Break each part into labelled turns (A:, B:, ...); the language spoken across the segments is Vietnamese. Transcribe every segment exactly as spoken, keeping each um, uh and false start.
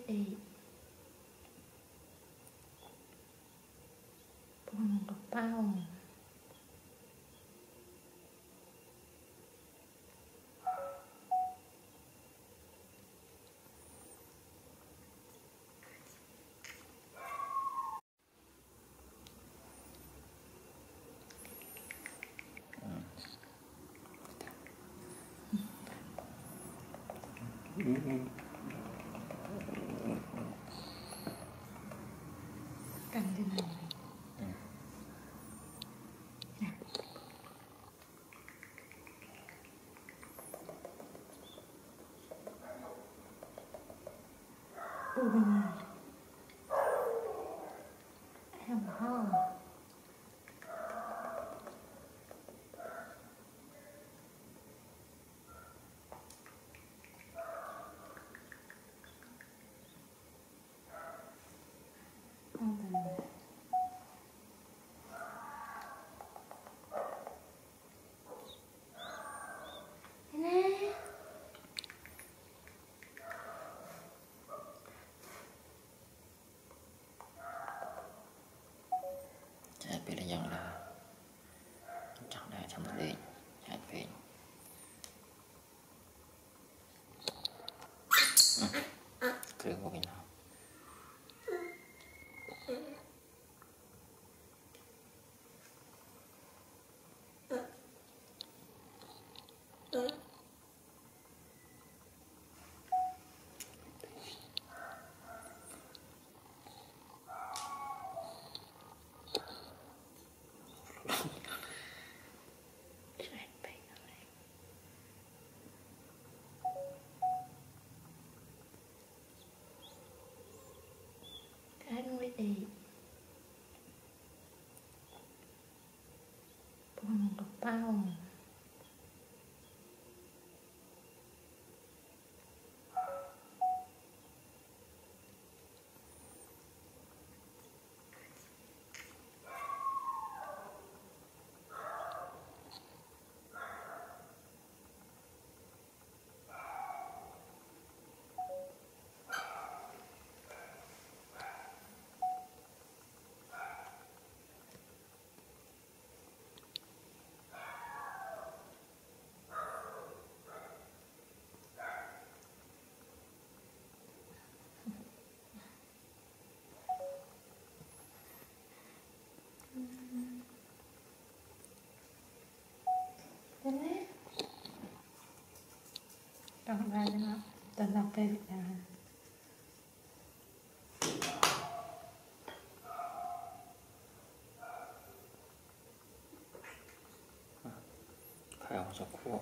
A: đi buông được bao cầm cái này nè. Ui bên này em ho không bên này nè.
B: Chạy về là dòng là chẳng đã trong đây chạy về cứ có cái nào
A: Anh mới đi buông được bao Jenna đọc bài cho nó tớ đọc về Việt Nam
B: phải không cho cua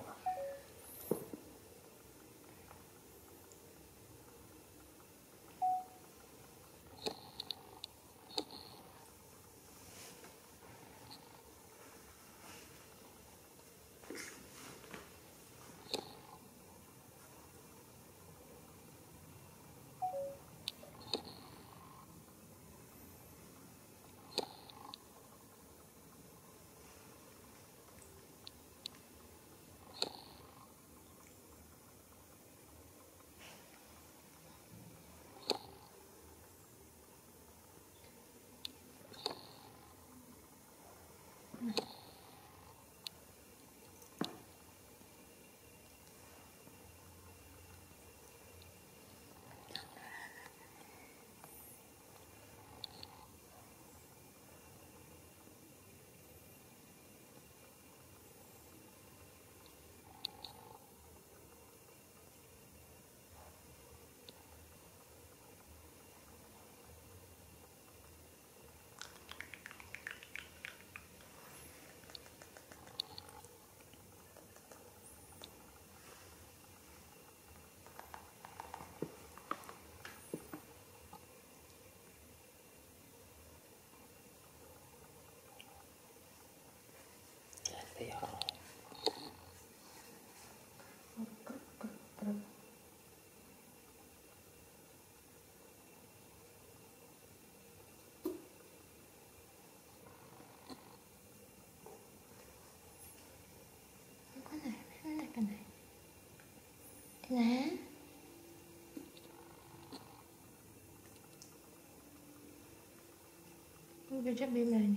A: cái chất bim này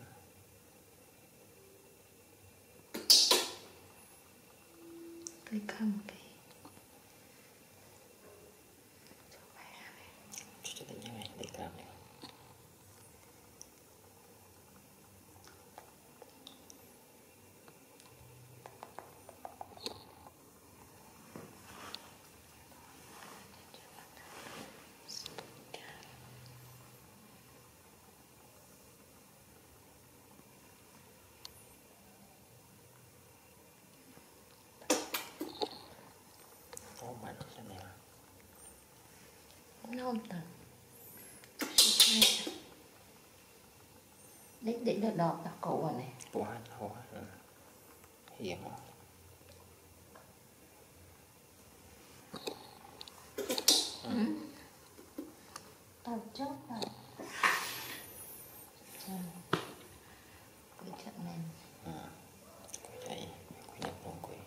A: cái cầm cái
B: Chút chút như này để cầm này. Ôm mạnh xem nào.
A: nó không tận để để đợt đỏ cả cổ vào này
B: Quá quá hiền không?
A: ừ. Tao chốt rồi cái trận này
B: Ừ. Quỷ chạy quỷ nhập luôn quỷ.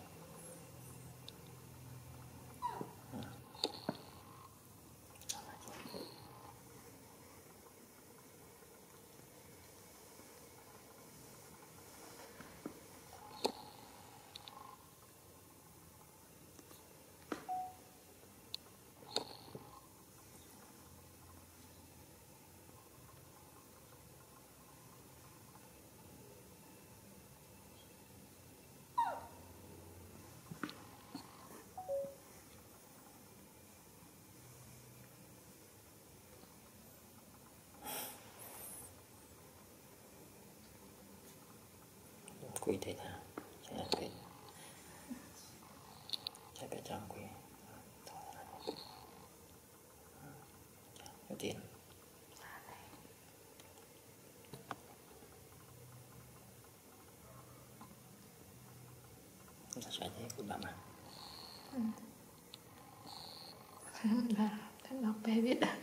B: Ừ. Quỷ thể thao sẽ là quỷ sẽ phải trong quỷ có tiền là sẽ thế của bà mà
A: ừ. là cái lọc bé biết à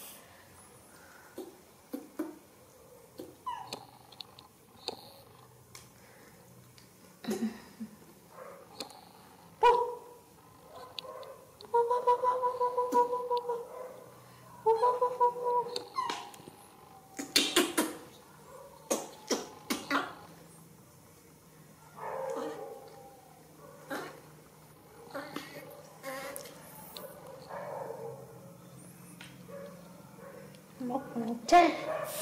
A: một cha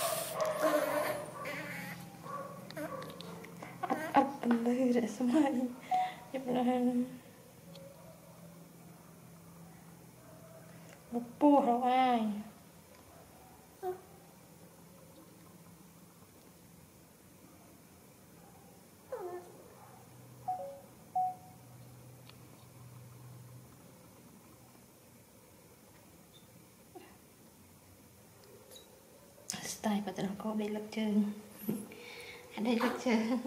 A: ấp ấp lên để xem ai giúp là một bùa đâu ai style của tụi nó có đây lực trường ở đây lực trường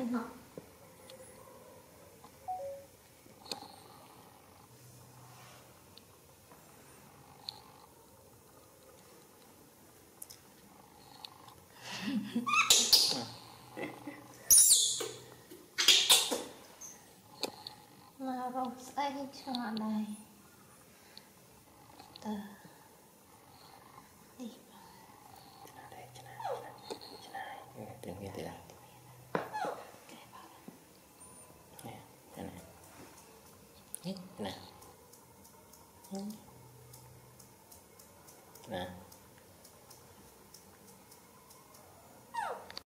A: mà rau xay cho này tờ đi
B: đây trên này trên này đừng nghe từ đây nè trên này nhích nè nè